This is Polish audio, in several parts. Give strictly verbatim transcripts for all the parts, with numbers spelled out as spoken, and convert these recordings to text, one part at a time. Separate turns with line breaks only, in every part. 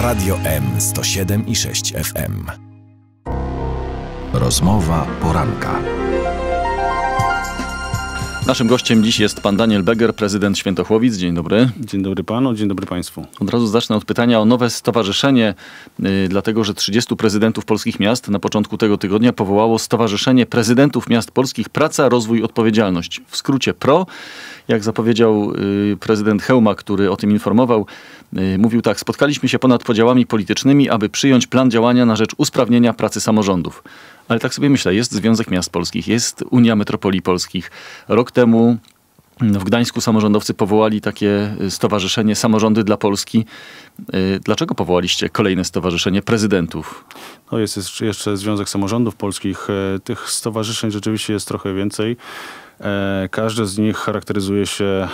Radio M sto siedem i sześć F M. Rozmowa poranka.
Naszym gościem dziś jest pan Daniel Beger, prezydent Świętochłowic. Dzień dobry.
Dzień dobry panu, dzień dobry państwu.
Od razu zacznę od pytania o nowe stowarzyszenie, yy, dlatego że trzydziestu prezydentów polskich miast na początku tego tygodnia powołało Stowarzyszenie Prezydentów Miast Polskich Praca, Rozwój, Odpowiedzialność. W skrócie PRO. Jak zapowiedział yy, prezydent Chełma, który o tym informował, yy, mówił tak: spotkaliśmy się ponad podziałami politycznymi, aby przyjąć plan działania na rzecz usprawnienia pracy samorządów. Ale tak sobie myślę, jest Związek Miast Polskich, jest Unia Metropolii Polskich. Rok temu w Gdańsku samorządowcy powołali takie stowarzyszenie Samorządy dla Polski. Dlaczego powołaliście kolejne stowarzyszenie prezydentów?
No jest jeszcze Związek Samorządów Polskich. Tych stowarzyszeń rzeczywiście jest trochę więcej. Każde z nich charakteryzuje się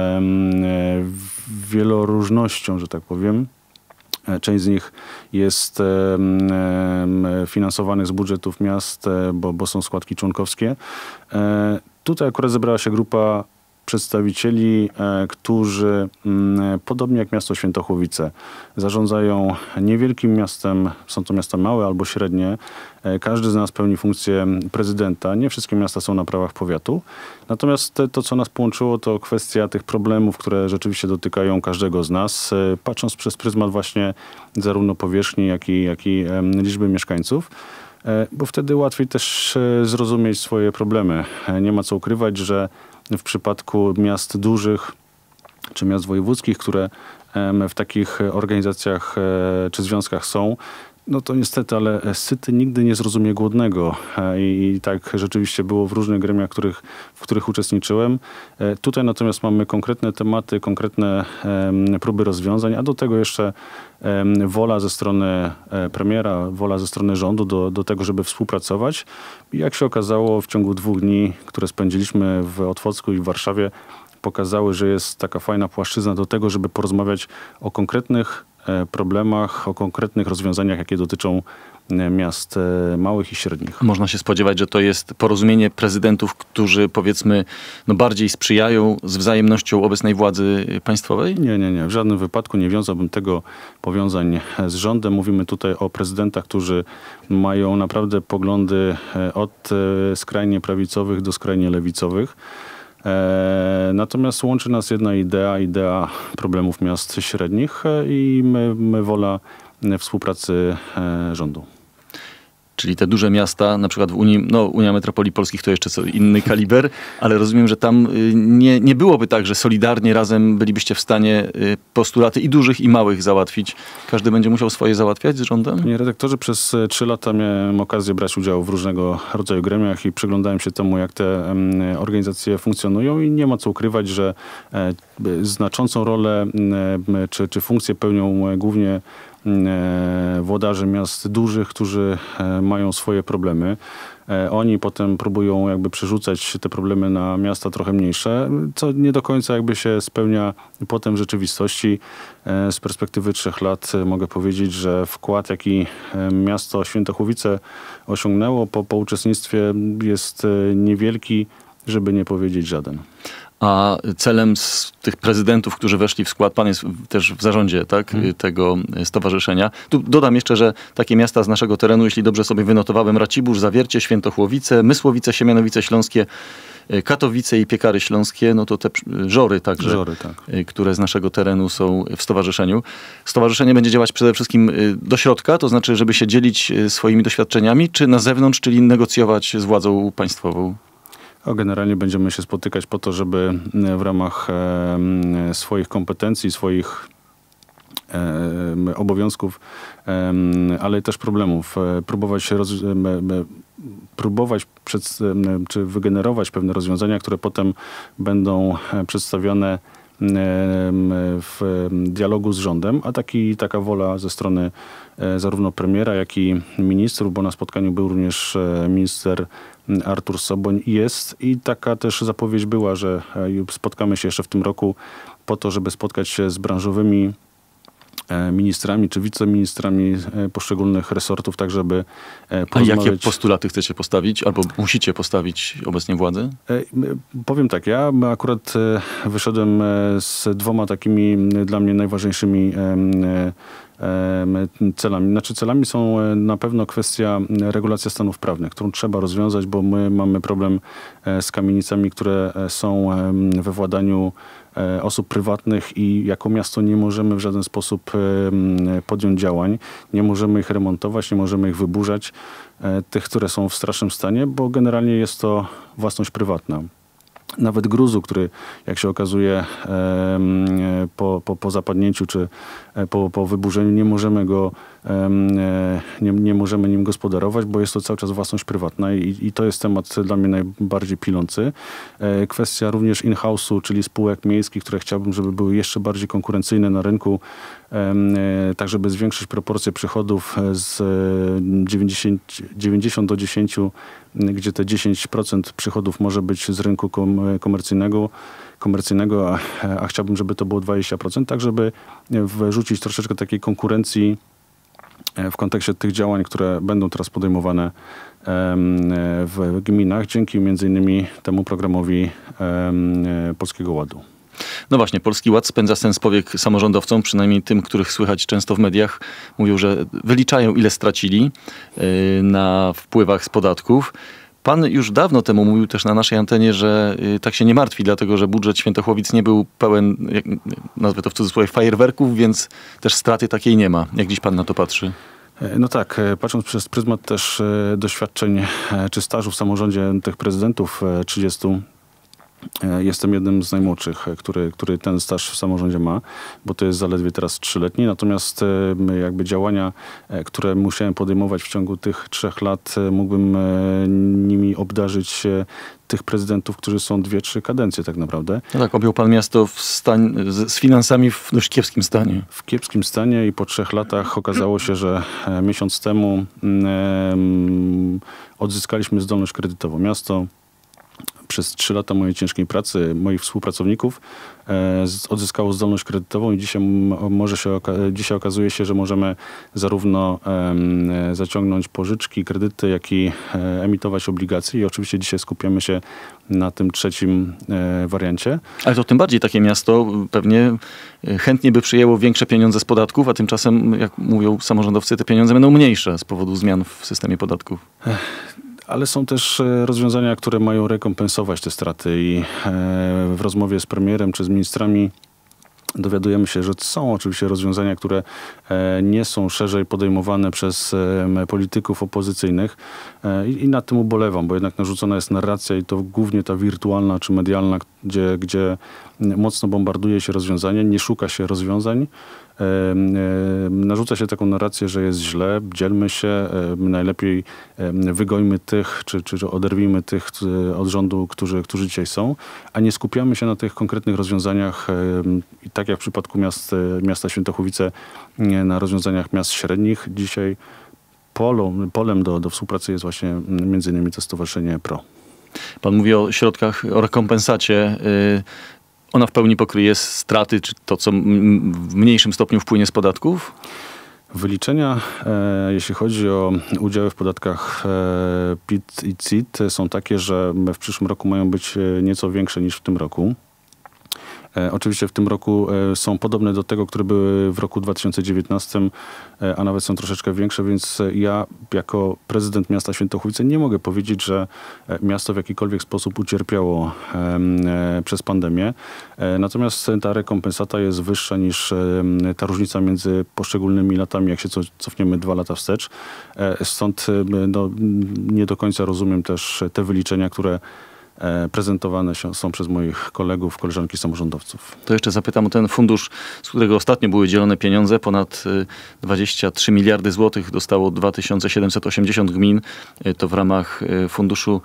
wieloróżnością, że tak powiem. Część z nich jest finansowanych z budżetów miast, bo, bo są składki członkowskie. Tutaj akurat zebrała się grupa przedstawicieli, którzy podobnie jak miasto Świętochłowice zarządzają niewielkim miastem, są to miasta małe albo średnie. Każdy z nas pełni funkcję prezydenta. Nie wszystkie miasta są na prawach powiatu. Natomiast to, co nas połączyło, to kwestia tych problemów, które rzeczywiście dotykają każdego z nas, patrząc przez pryzmat właśnie zarówno powierzchni, jak i, jak i liczby mieszkańców. Bo wtedy łatwiej też zrozumieć swoje problemy. Nie ma co ukrywać, że w przypadku miast dużych czy miast wojewódzkich, które w takich organizacjach czy związkach są, no to niestety, ale syty nigdy nie zrozumie głodnego. I, i tak rzeczywiście było w różnych gremiach, których, w których uczestniczyłem. Tutaj natomiast mamy konkretne tematy, konkretne um, próby rozwiązań, a do tego jeszcze um, wola ze strony premiera, wola ze strony rządu do, do tego, żeby współpracować. I jak się okazało, w ciągu dwóch dni, które spędziliśmy w Otwocku i w Warszawie, pokazały, że jest taka fajna płaszczyzna do tego, żeby porozmawiać o konkretnych problemach, o konkretnych rozwiązaniach, jakie dotyczą miast małych i średnich.
Można się spodziewać, że to jest porozumienie prezydentów, którzy powiedzmy no bardziej sprzyjają z wzajemnością obecnej władzy państwowej?
Nie, nie, nie. W żadnym wypadku nie wiązałbym tego powiązań z rządem. Mówimy tutaj o prezydentach, którzy mają naprawdę poglądy od skrajnie prawicowych do skrajnie lewicowych. Natomiast łączy nas jedna idea, idea problemów miast średnich i my, my wola współpracy rządu.
Czyli te duże miasta, na przykład w Unii, no Unia Metropolii Polskich to jeszcze co inny kaliber, ale rozumiem, że tam nie, nie byłoby tak, że solidarnie razem bylibyście w stanie postulaty i dużych, i małych załatwić. Każdy będzie musiał swoje załatwiać z rządem?
Panie redaktorze, przez trzy lata miałem okazję brać udział w różnego rodzaju gremiach i przyglądałem się temu, jak te organizacje funkcjonują i nie ma co ukrywać, że znaczącą rolę czy, czy funkcję pełnią głównie włodarze miast dużych, którzy mają swoje problemy. Oni potem próbują jakby przerzucać te problemy na miasta trochę mniejsze, co nie do końca jakby się spełnia potem w rzeczywistości. Z perspektywy trzech lat mogę powiedzieć, że wkład, jaki miasto Świętochłowice osiągnęło po, po uczestnictwie, jest niewielki, żeby nie powiedzieć żaden.
A celem z tych prezydentów, którzy weszli w skład, pan jest też w zarządzie, tak, hmm. tego stowarzyszenia. Tu dodam jeszcze, że takie miasta z naszego terenu, jeśli dobrze sobie wynotowałem: Racibórz, Zawiercie, Świętochłowice, Mysłowice, Siemianowice Śląskie, Katowice i Piekary Śląskie, no to te Żory także,
Żory, tak.
które z naszego terenu są w stowarzyszeniu. Stowarzyszenie będzie działać przede wszystkim do środka, to znaczy, żeby się dzielić swoimi doświadczeniami, czy na zewnątrz, czyli negocjować z władzą państwową?
A generalnie będziemy się spotykać po to, żeby w ramach e, swoich kompetencji, swoich e, obowiązków, e, ale też problemów e, próbować się roz, e, e, próbować przed, e, czy wygenerować pewne rozwiązania, które potem będą przedstawione w dialogu z rządem, a taki, taka wola ze strony zarówno premiera, jak i ministrów, bo na spotkaniu był również minister Artur Soboń, jest i taka też zapowiedź była, że spotkamy się jeszcze w tym roku po to, żeby spotkać się z branżowymi ministrami czy wiceministrami poszczególnych resortów, tak żeby
A jakie postulaty chcecie postawić albo musicie postawić obecnie władzy?
Powiem tak, ja akurat wyszedłem z dwoma takimi dla mnie najważniejszymi celami. Znaczy celami są na pewno kwestia regulacja stanów prawnych, którą trzeba rozwiązać, bo my mamy problem z kamienicami, które są we władaniu osób prywatnych i jako miasto nie możemy w żaden sposób podjąć działań. Nie możemy ich remontować, nie możemy ich wyburzać, tych, które są w strasznym stanie, bo generalnie jest to własność prywatna. Nawet gruzu, który jak się okazuje po, po, po zapadnięciu czy po, po wyburzeniu nie możemy go nie, nie możemy nim gospodarować, bo jest to cały czas własność prywatna i, i to jest temat dla mnie najbardziej pilący. Kwestia również in-house'u, czyli spółek miejskich, które chciałbym, żeby były jeszcze bardziej konkurencyjne na rynku, tak żeby zwiększyć proporcje przychodów z dziewięćdziesiąt do dziesięciu, gdzie te dziesięć procent przychodów może być z rynku komercyjnego, komercyjnego a, a chciałbym, żeby to było dwadzieścia procent, tak żeby wrzucić troszeczkę takiej konkurencji w kontekście tych działań, które będą teraz podejmowane w gminach, dzięki między innymi temu programowi Polskiego Ładu.
No właśnie, Polski Ład spędza sens powiek samorządowcom, przynajmniej tym, których słychać często w mediach. Mówią, że wyliczają, ile stracili na wpływach z podatków. Pan już dawno temu mówił też na naszej antenie, że tak się nie martwi, dlatego że budżet Świętochłowic nie był pełen, jak nazwę to w cudzysłowie, fajerwerków, więc też straty takiej nie ma. Jak dziś pan na to patrzy?
No tak, patrząc przez pryzmat też doświadczeń czy stażu w samorządzie tych prezydentów trzydziestu, jestem jednym z najmłodszych, który, który ten staż w samorządzie ma, bo to jest zaledwie teraz trzyletni. Natomiast jakby działania, które musiałem podejmować w ciągu tych trzech lat, mógłbym nimi obdarzyć tych prezydentów, którzy są dwie, trzy kadencje tak naprawdę. No
tak, objął pan miasto w stań, z finansami w dość kiepskim stanie.
W kiepskim stanie i po trzech latach okazało się, że miesiąc temu um, odzyskaliśmy zdolność kredytową. Miasto przez trzy lata mojej ciężkiej pracy, moich współpracowników e, odzyskało zdolność kredytową i dzisiaj, może się, dzisiaj okazuje się, że możemy zarówno e, zaciągnąć pożyczki, kredyty, jak i e, emitować obligacje i oczywiście dzisiaj skupiamy się na tym trzecim e, wariancie.
Ale to tym bardziej takie miasto pewnie chętnie by przyjęło większe pieniądze z podatków, a tymczasem, jak mówią samorządowcy, te pieniądze będą mniejsze z powodu zmian w systemie podatków.
Ech. Ale są też rozwiązania, które mają rekompensować te straty i w rozmowie z premierem czy z ministrami dowiadujemy się, że są oczywiście rozwiązania, które nie są szerzej podejmowane przez polityków opozycyjnych i nad tym ubolewam, bo jednak narzucona jest narracja i to głównie ta wirtualna czy medialna, gdzie, gdzie mocno bombarduje się rozwiązanie, nie szuka się rozwiązań. Narzuca się taką narrację, że jest źle, dzielmy się, najlepiej wygojmy tych, czy, czy oderwijmy tych od rządu, którzy, którzy dzisiaj są, a nie skupiamy się na tych konkretnych rozwiązaniach i tak jak w przypadku miast, miasta Świętochłowice, na rozwiązaniach miast średnich. Dzisiaj polem, polem do, do współpracy jest właśnie między innymi to Stowarzyszenie Pro.
Pan mówi o środkach, o rekompensacie. Ona w pełni pokryje straty, czy to, co w mniejszym stopniu wpłynie z podatków?
Wyliczenia, e, jeśli chodzi o udziały w podatkach e, P I T i C I T, są takie, że w przyszłym roku mają być nieco większe niż w tym roku. E, oczywiście w tym roku e, są podobne do tego, które były w roku dwa tysiące dziewiętnastym, e, a nawet są troszeczkę większe, więc ja jako prezydent miasta Świętochłowice nie mogę powiedzieć, że miasto w jakikolwiek sposób ucierpiało e, e, przez pandemię. E, natomiast ta rekompensata jest wyższa niż e, ta różnica między poszczególnymi latami, jak się cofniemy dwa lata wstecz. E, stąd e, no, nie do końca rozumiem też te wyliczenia, które prezentowane się, są przez moich kolegów, koleżanki samorządowców.
To jeszcze zapytam o ten fundusz, z którego ostatnio były dzielone pieniądze. Ponad dwadzieścia trzy miliardy złotych dostało dwa tysiące siedemset osiemdziesiąt gmin. To w ramach Funduszu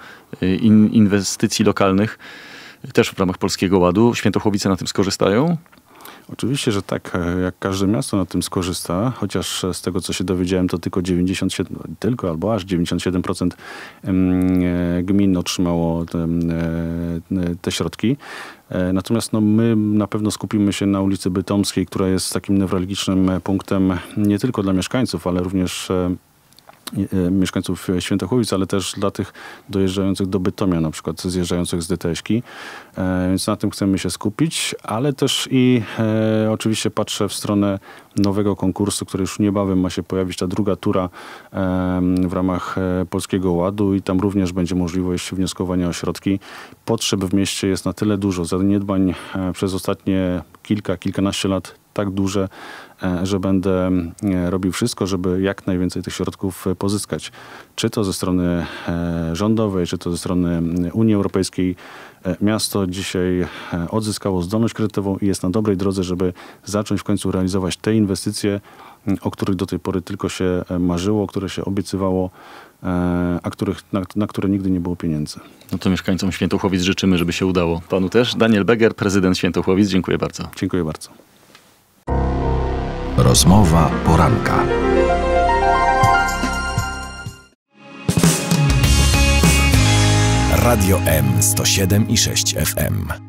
Inwestycji Lokalnych, też w ramach Polskiego Ładu. Świętochłowice na tym skorzystają?
Oczywiście, że tak, jak każde miasto na tym skorzysta, chociaż z tego, co się dowiedziałem, to tylko dziewięćdziesiąt siedem, tylko albo aż dziewięćdziesiąt siedem procent gmin otrzymało te, te środki. Natomiast no, my na pewno skupimy się na ulicy Bytomskiej, która jest takim newralgicznym punktem nie tylko dla mieszkańców, ale również mieszkańców Świętochłowic, ale też dla tych dojeżdżających do Bytomia, na przykład zjeżdżających z D T S-ki. E, więc na tym chcemy się skupić, ale też i e, oczywiście patrzę w stronę nowego konkursu, który już niebawem ma się pojawić, ta druga tura e, w ramach e, Polskiego Ładu i tam również będzie możliwość wnioskowania o środki. Potrzeb w mieście jest na tyle dużo, zaniedbań e, przez ostatnie kilka, kilkanaście lat tak duże, że będę robił wszystko, żeby jak najwięcej tych środków pozyskać. Czy to ze strony rządowej, czy to ze strony Unii Europejskiej. Miasto dzisiaj odzyskało zdolność kredytową i jest na dobrej drodze, żeby zacząć w końcu realizować te inwestycje, o których do tej pory tylko się marzyło, które się obiecywało, a których, na, na które nigdy nie było pieniędzy.
No to mieszkańcom Świętochłowic życzymy, żeby się udało. Panu też. Daniel Beger, prezydent Świętochłowic. Dziękuję bardzo.
Dziękuję bardzo.
Rozmowa poranka. Radio M sto siedem i sześć F M.